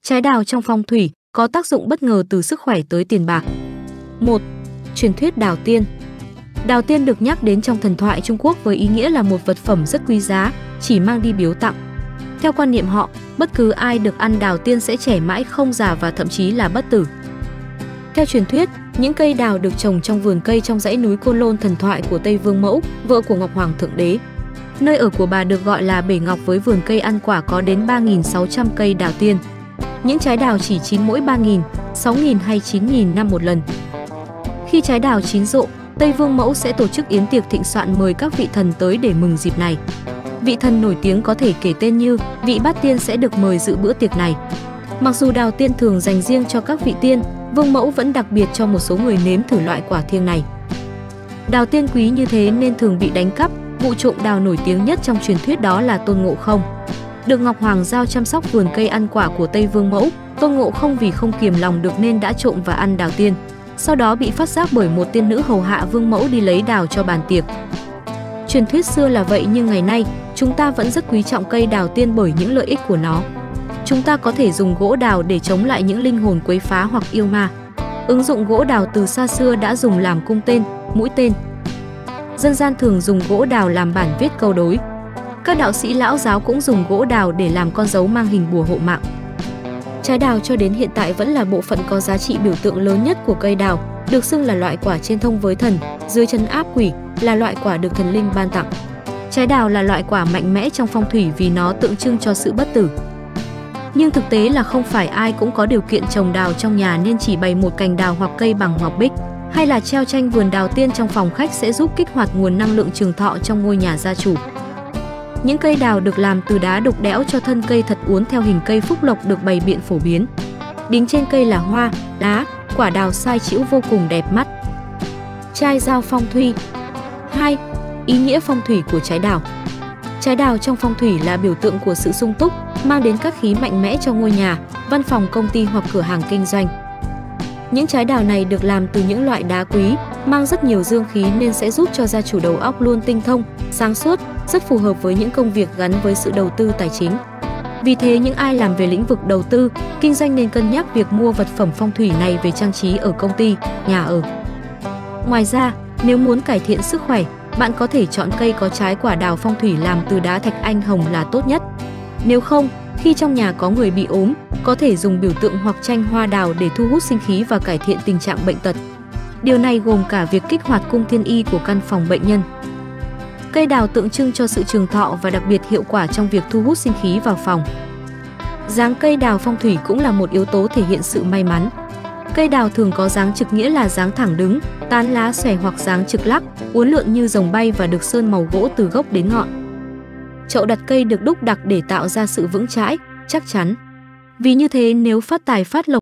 Trái đào trong phong thủy có tác dụng bất ngờ từ sức khỏe tới tiền bạc. 1. Truyền thuyết đào tiên. Đào tiên được nhắc đến trong thần thoại Trung Quốc với ý nghĩa là một vật phẩm rất quý giá, chỉ mang đi biếu tặng. Theo quan niệm họ, bất cứ ai được ăn đào tiên sẽ trẻ mãi không già và thậm chí là bất tử. Theo truyền thuyết, những cây đào được trồng trong vườn cây trong dãy núi Côn Lôn thần thoại của Tây Vương Mẫu, vợ của Ngọc Hoàng Thượng Đế. Nơi ở của bà được gọi là Bể Ngọc với vườn cây ăn quả có đến 3.600 cây đào tiên. Những trái đào chỉ chín mỗi 3.000, 6.000 hay 9.000 năm một lần. Khi trái đào chín rộ, Tây Vương Mẫu sẽ tổ chức yến tiệc thịnh soạn mời các vị thần tới để mừng dịp này. Vị thần nổi tiếng có thể kể tên như vị Bát Tiên sẽ được mời dự bữa tiệc này. Mặc dù đào tiên thường dành riêng cho các vị tiên, Vương Mẫu vẫn đặc biệt cho một số người nếm thử loại quả thiêng này. Đào tiên quý như thế nên thường bị đánh cắp. Vụ trộm đào nổi tiếng nhất trong truyền thuyết đó là Tôn Ngộ Không. Được Ngọc Hoàng giao chăm sóc vườn cây ăn quả của Tây Vương Mẫu, Tôn Ngộ Không vì không kiềm lòng được nên đã trộm và ăn đào tiên. Sau đó bị phát giác bởi một tiên nữ hầu hạ Vương Mẫu đi lấy đào cho bàn tiệc. Truyền thuyết xưa là vậy nhưng ngày nay, chúng ta vẫn rất quý trọng cây đào tiên bởi những lợi ích của nó. Chúng ta có thể dùng gỗ đào để chống lại những linh hồn quấy phá hoặc yêu ma. Ứng dụng gỗ đào từ xa xưa đã dùng làm cung tên, mũi tên. Dân gian thường dùng gỗ đào làm bản viết câu đối. Các đạo sĩ lão giáo cũng dùng gỗ đào để làm con dấu mang hình bùa hộ mạng. Trái đào cho đến hiện tại vẫn là bộ phận có giá trị biểu tượng lớn nhất của cây đào, được xưng là loại quả trên thông với thần, dưới trấn áp quỷ, là loại quả được thần linh ban tặng. Trái đào là loại quả mạnh mẽ trong phong thủy vì nó tượng trưng cho sự bất tử. Nhưng thực tế là không phải ai cũng có điều kiện trồng đào trong nhà nên chỉ bày một cành đào hoặc cây bằng ngọc bích, hay là treo tranh vườn đào tiên trong phòng khách sẽ giúp kích hoạt nguồn năng lượng trường thọ trong ngôi nhà gia chủ. Những cây đào được làm từ đá đục đẽo cho thân cây thật uốn theo hình cây phúc lộc được bày biện phổ biến. Đính trên cây là hoa, lá, quả đào sai chĩu vô cùng đẹp mắt. Chai dao phong thủy. 2. Ý nghĩa phong thủy của trái đào. Trái đào trong phong thủy là biểu tượng của sự sung túc, mang đến các khí mạnh mẽ cho ngôi nhà, văn phòng công ty hoặc cửa hàng kinh doanh. Những trái đào này được làm từ những loại đá quý, mang rất nhiều dương khí nên sẽ giúp cho gia chủ đầu óc luôn tinh thông, sáng suốt, rất phù hợp với những công việc gắn với sự đầu tư tài chính. Vì thế những ai làm về lĩnh vực đầu tư, kinh doanh nên cân nhắc việc mua vật phẩm phong thủy này về trang trí ở công ty, nhà ở. Ngoài ra, nếu muốn cải thiện sức khỏe, bạn có thể chọn cây có trái quả đào phong thủy làm từ đá thạch anh hồng là tốt nhất. Nếu không, khi trong nhà có người bị ốm, có thể dùng biểu tượng hoặc tranh hoa đào để thu hút sinh khí và cải thiện tình trạng bệnh tật. Điều này gồm cả việc kích hoạt cung thiên y của căn phòng bệnh nhân. Cây đào tượng trưng cho sự trường thọ và đặc biệt hiệu quả trong việc thu hút sinh khí vào phòng. Dáng cây đào phong thủy cũng là một yếu tố thể hiện sự may mắn. Cây đào thường có dáng trực nghĩa là dáng thẳng đứng, tán lá xòe hoặc dáng trực lắc, uốn lượn như rồng bay và được sơn màu gỗ từ gốc đến ngọn. Chậu đặt cây được đúc đặc để tạo ra sự vững chãi, chắc chắn. Vì như thế nếu phát tài phát lộc